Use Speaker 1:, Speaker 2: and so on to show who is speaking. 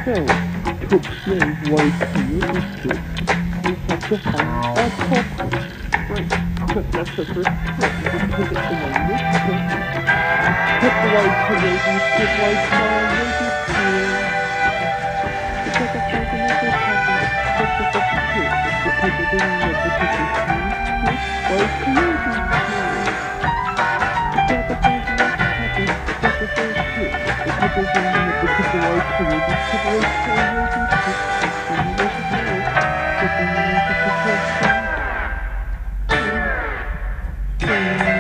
Speaker 1: So, to play White Coyote trick, we have to find a puppy. Right, because that's the first trick. You can put it in a whisker. Put the White Coyote, put White Coyote tail. Because the first another puppy, this is the trick. Because it didn't know the trick is White Coyote tail. Because the first another puppy, that's the first trick. Because they didn't know the trick of White Coyote, put White Coyote tail.